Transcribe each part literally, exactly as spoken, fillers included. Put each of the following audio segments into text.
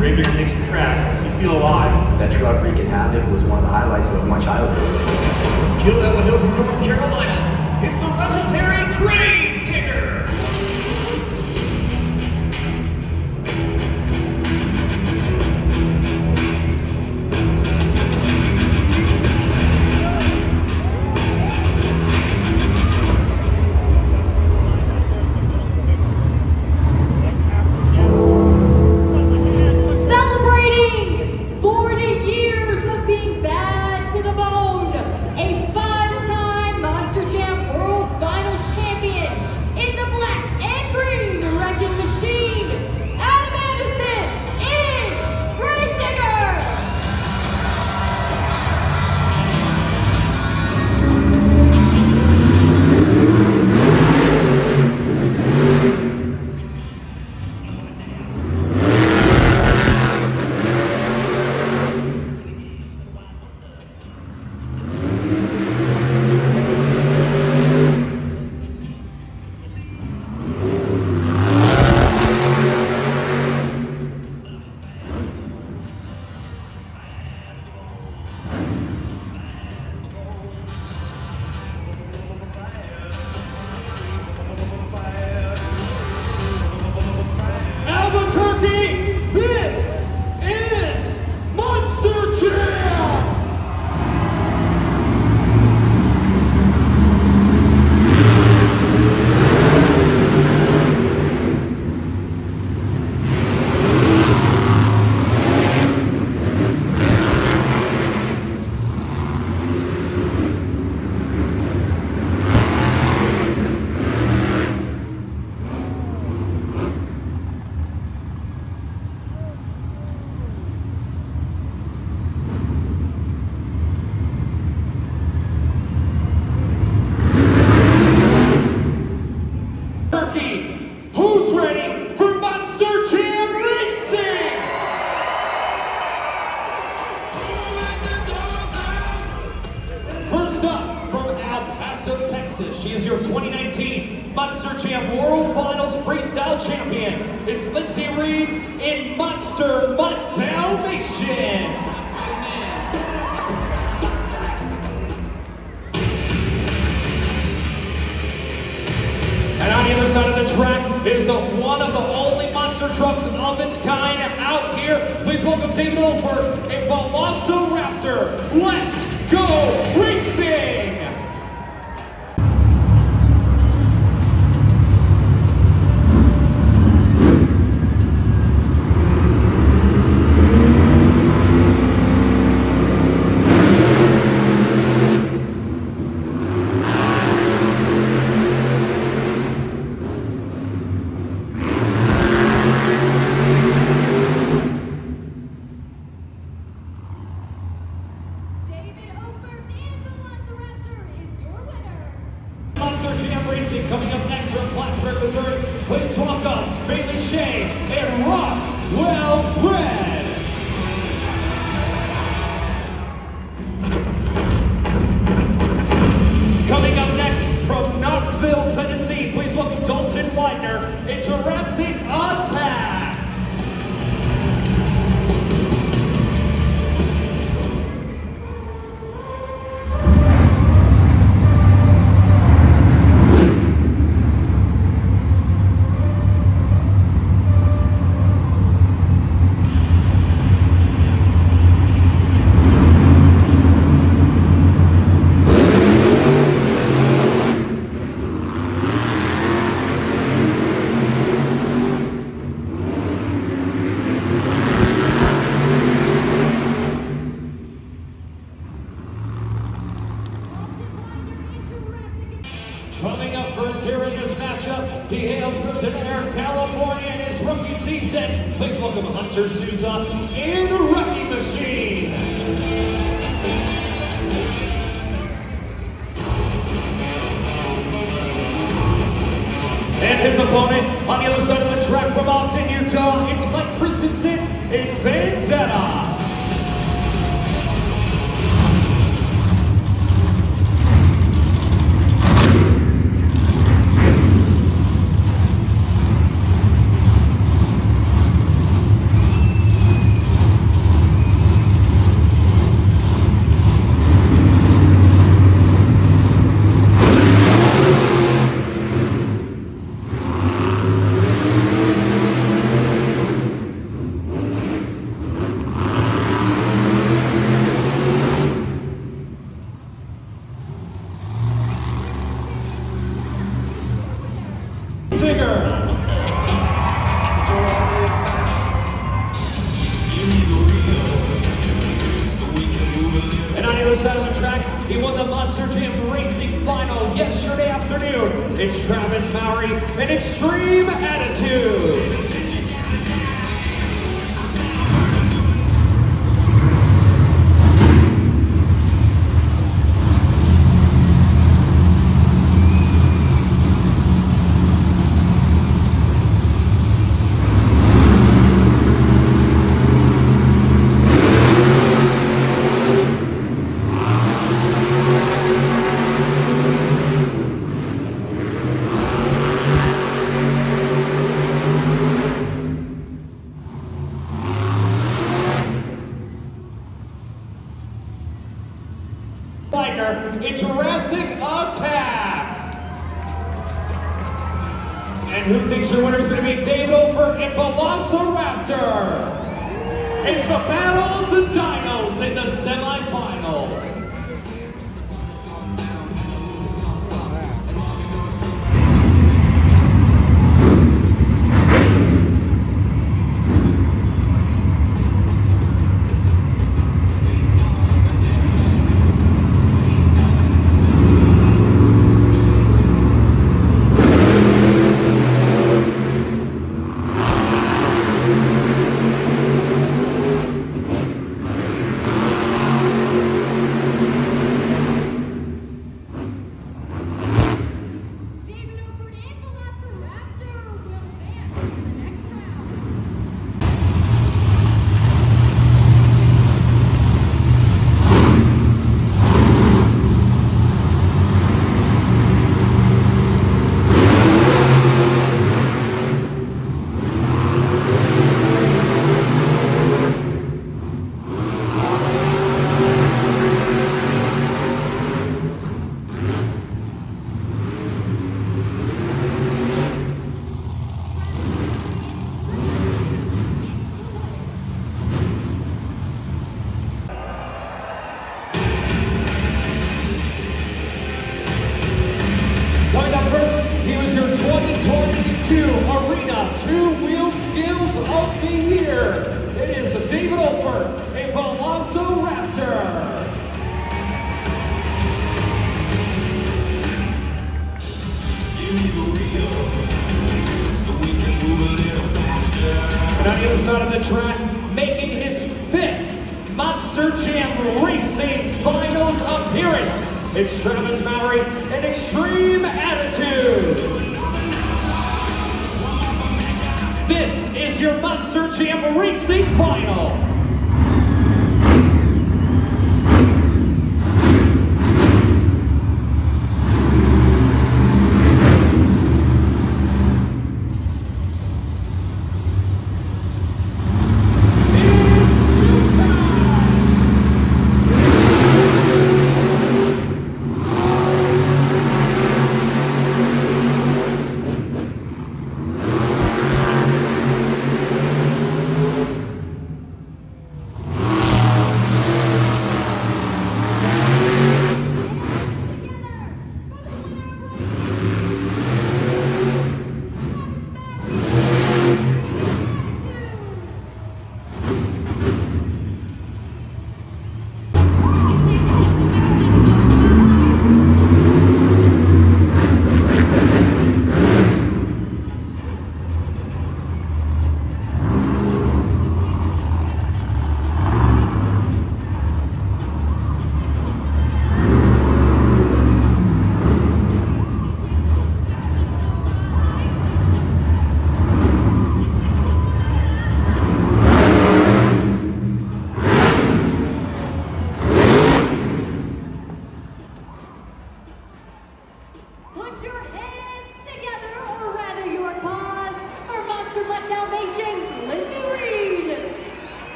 Great big things for track. You feel alive. That truck wreaking havoc was one of the highlights of my childhood. Kill Devil Hills in North Carolina. It's the legendary Grave Digger. Who's ready for Monster Jam Racing? First up, from El Paso, Texas, she is your twenty nineteen Monster Jam World Finals Freestyle Champion. It's Lindsay Reed in Monster Mutt Foundation. And on the other side of the track is the one of the only monster trucks of its kind out here. Please welcome David Olford, a Velociraptor. Let's go racing! Racing coming up next from Plattsburgh, Missouri. Please welcome Bailey Shea and Rockwell Red. Coming up next from Knoxville, Tennessee. Please welcome Dalton Widener in Jurassic Attack. Coming up first here in this matchup, he hails from Denver, California in his rookie season. Please welcome Hunter Souza in the Wrecking Machine. And his opponent on the other side of the track from Ogden, Utah, it's Mike Christensen in Vendetta. Monster Jam Racing Final yesterday afternoon. It's Travis Mowry and Extreme Attitude. In Jurassic Attack. And who thinks your winner is going to be David Ofer and Velociraptor? It's the battle of the dinos in the semifinals. Arena Two-Wheel Skills of the Year. It is David Ofer, a Velociraptor. Give me the wheel, so we can move a little faster. And on the other side of the track, making his fifth Monster Jam Racing Finals appearance, it's Travis Mowry and Extreme Attitude. This is your Monster Jam Racing Final.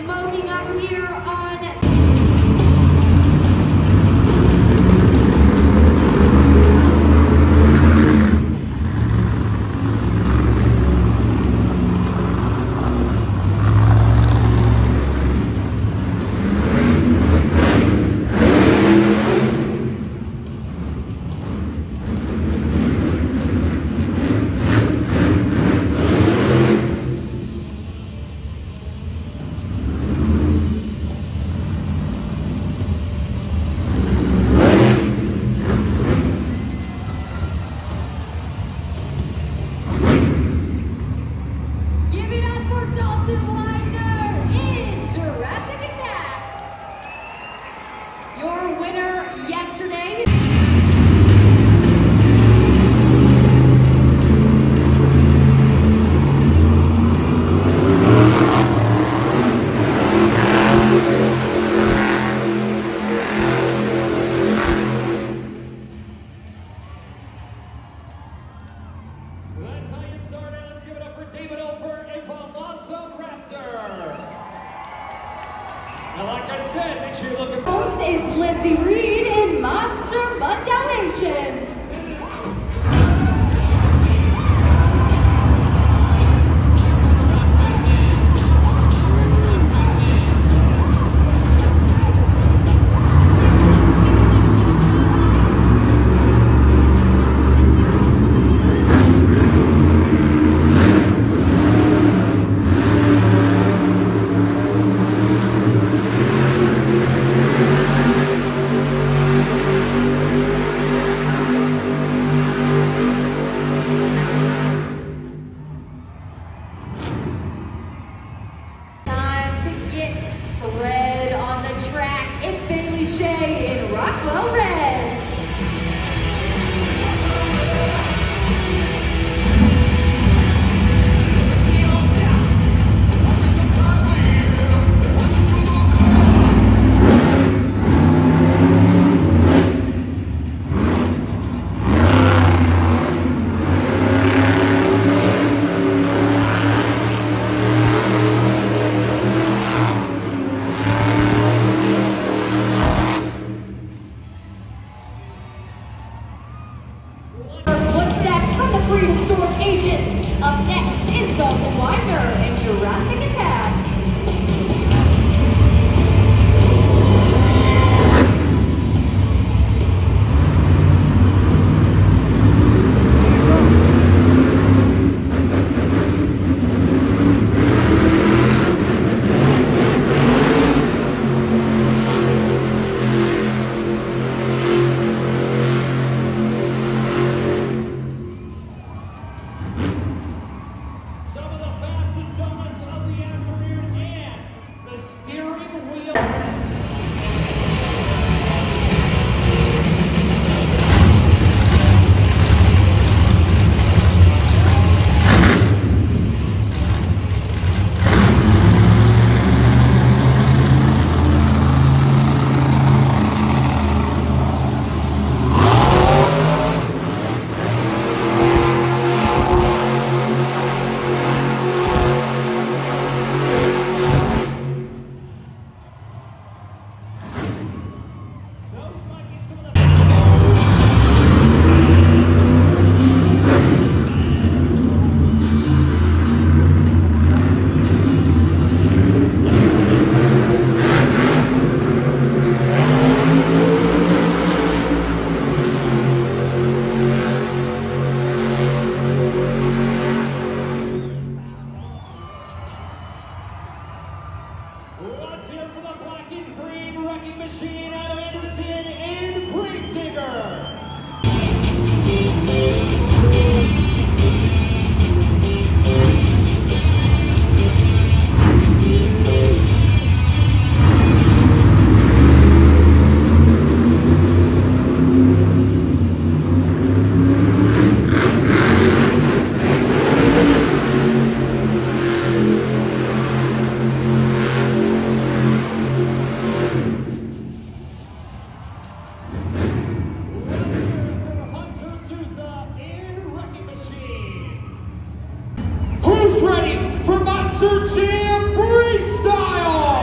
smoking up here on yesterday. That's how you started. Let's give it up for David Over, a Velociraptor. Now, like I said, make sure you're looking for... Folks, it's Lindsay Reed in Monster Mutt Dalmatian. Red on the track, it's Bailey Shea in Rockwell Red. Footsteps from the prehistoric ages. Up next is Dalton Widener in Jurassic Attack. Let's hear for the black and green wrecking machine, Adam Anderson and Gravedigger. Ready for Monster Jam Freestyle!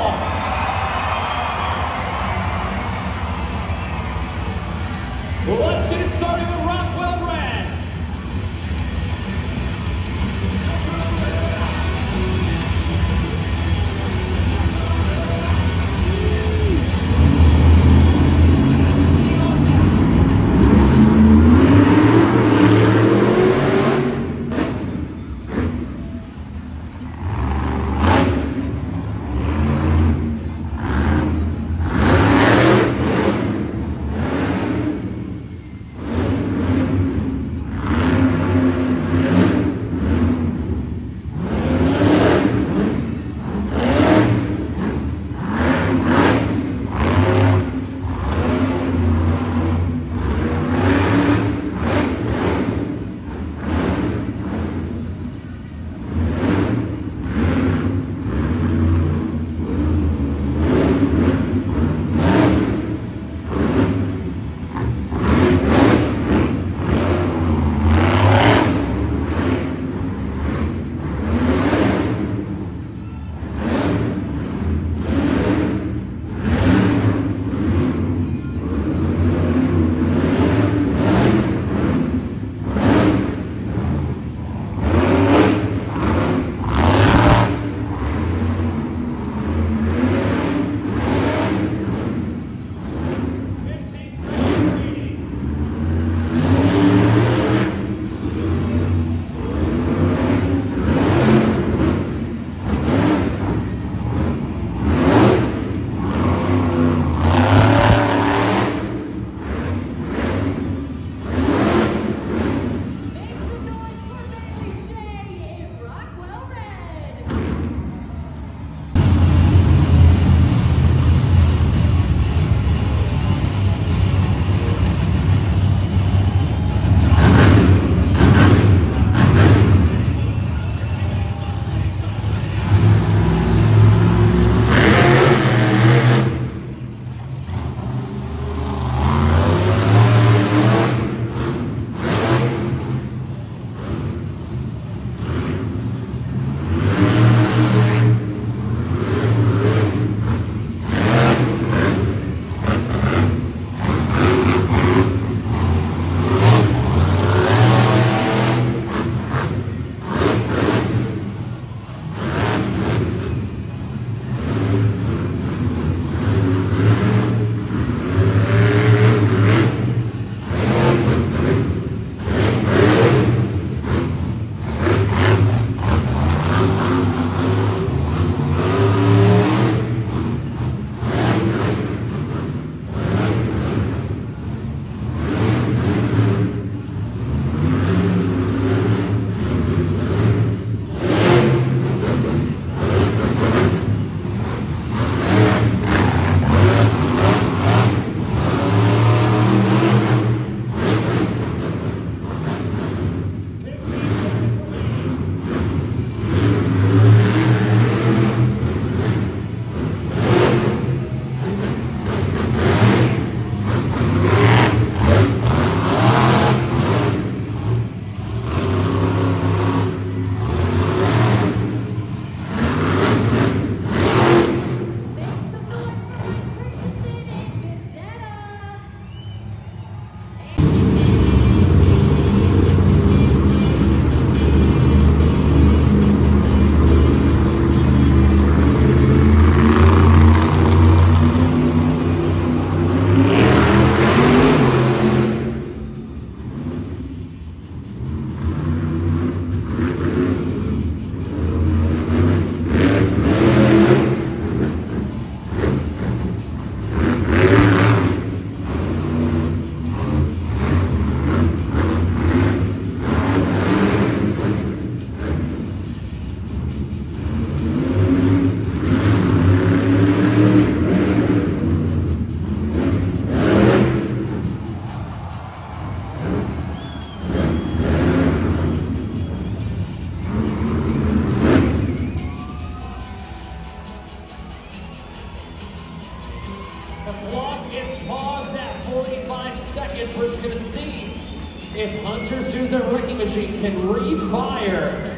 Wrecking Machine can refire.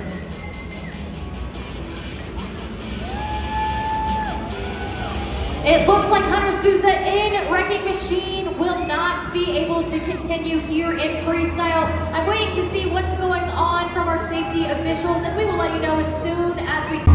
It looks like Hunter Souza in Wrecking Machine will not be able to continue here in freestyle. I'm waiting to see what's going on from our safety officials, and we will let you know as soon as we...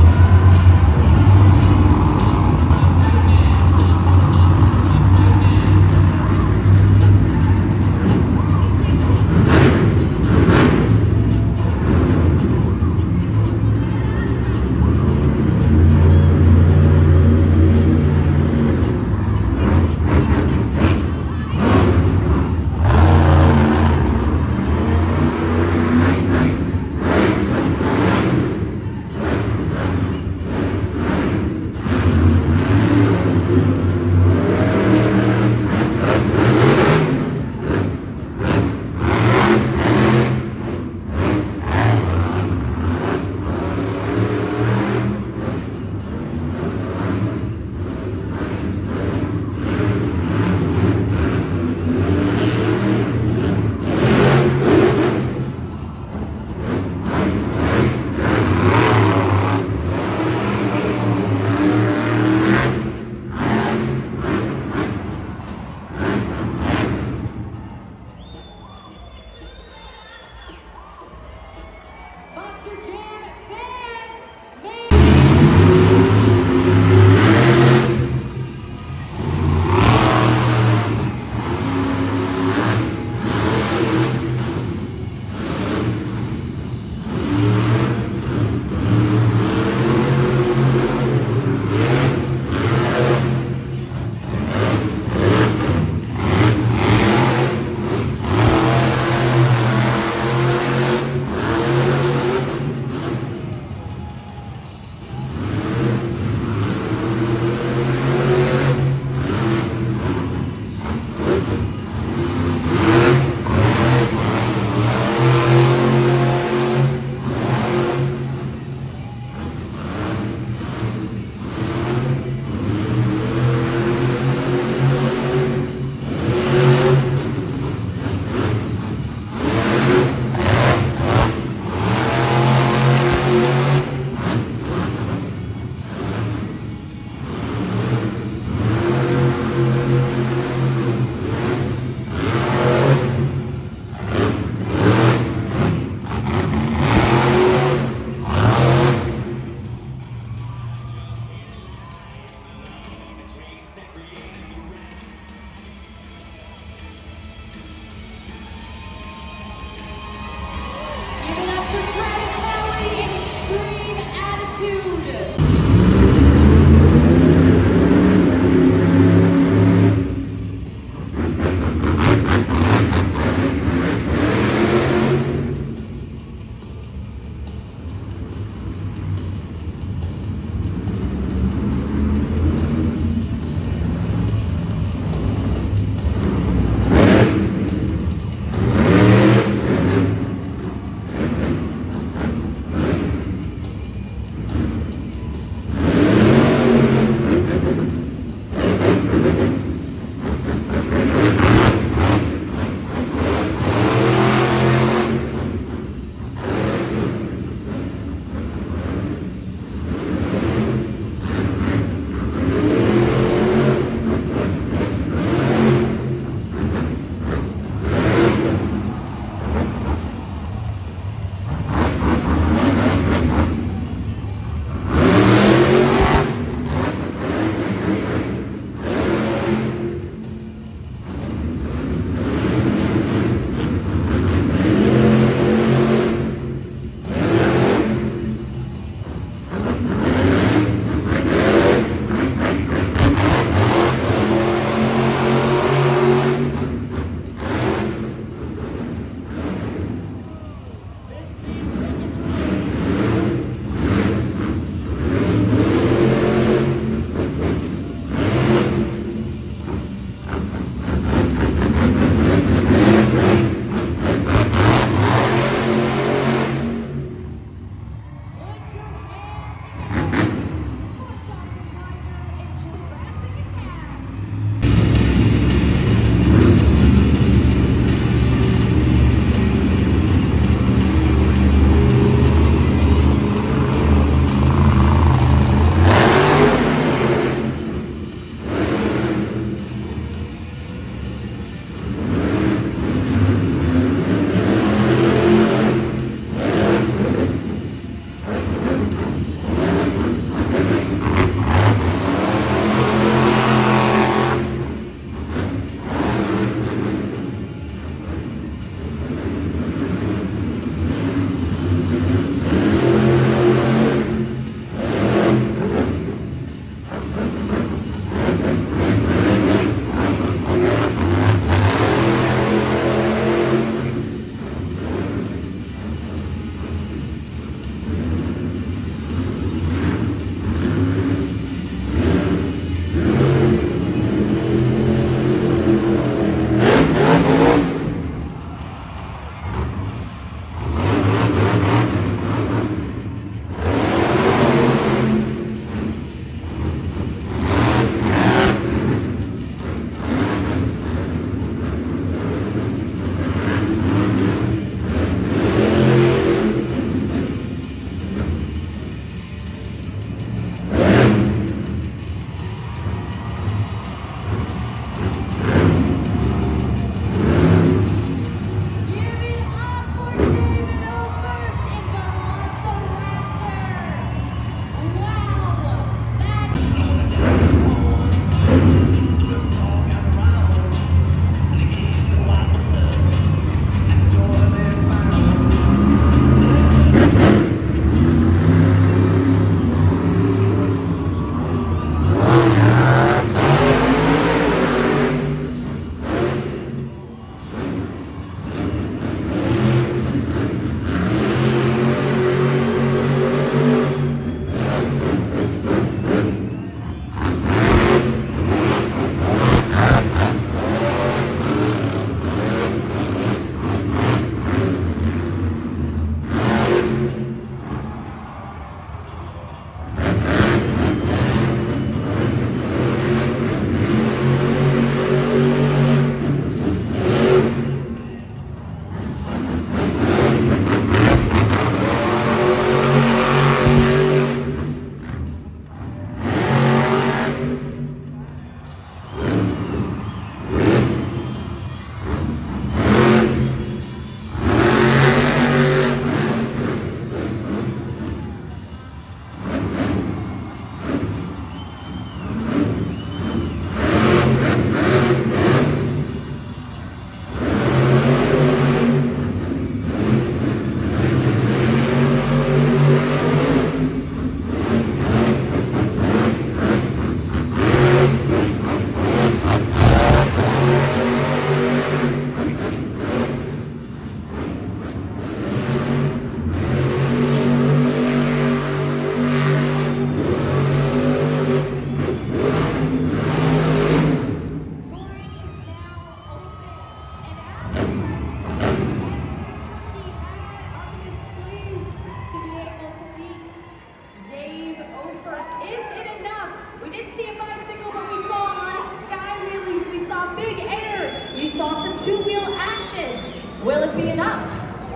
two-wheel action. Will it be enough?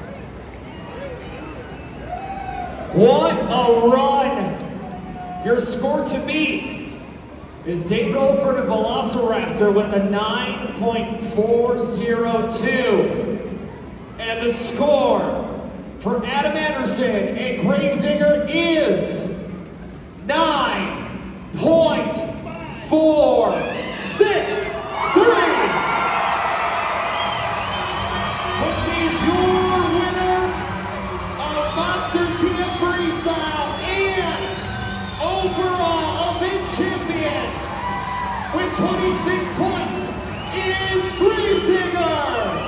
What a run! Your score to beat is David Olford of Velociraptor with a nine point four zero two. And the score for Adam Anderson and Gravedigger is nine point four six three. Which means your winner of Monster Jam Freestyle and overall event champion with twenty-six points is Gravedigger.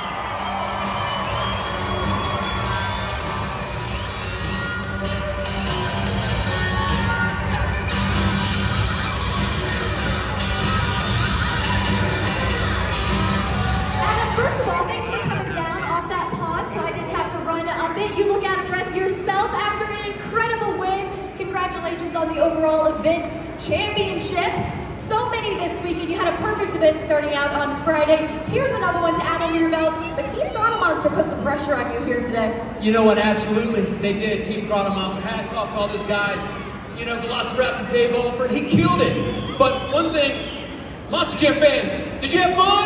You look out of breath yourself after an incredible win. Congratulations on the overall event championship. So many this week, and you had a perfect event starting out on Friday. Here's another one to add under your belt. But Team Throttle Monster put some pressure on you here today. You know what? Absolutely, they did. Team Throttle Monster. Hats off to all those guys. You know, Velociraptor Dave Olford, he killed it. But one thing, Monster Jam fans, did you have fun?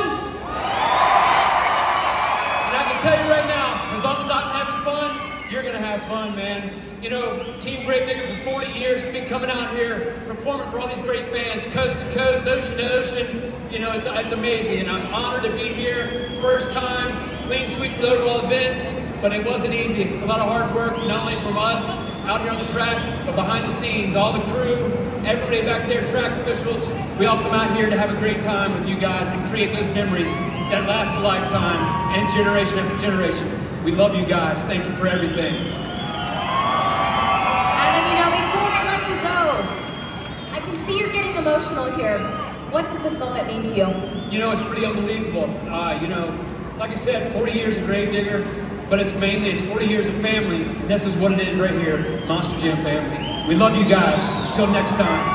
And I can tell you right now, as long as I'm having fun, you're gonna have fun, man. You know, Team Gravedigger for forty years, been coming out here, performing for all these great bands, coast to coast, ocean to ocean. You know, it's, it's amazing, and I'm honored to be here. First time, clean sweep for the overall events, but it wasn't easy. It's a lot of hard work, not only from us out here on the track, but behind the scenes, all the crew, everybody back there, track officials. We all come out here to have a great time with you guys and create those memories that last a lifetime and generation after generation. We love you guys. Thank you for everything. Adam, you know, before I let you go, I can see you're getting emotional here. What does this moment mean to you? You know, it's pretty unbelievable. Uh, you know, like I said, forty years of Gravedigger, but it's mainly, it's forty years of family, and this is what it is right here, Monster Jam family. We love you guys. Until next time.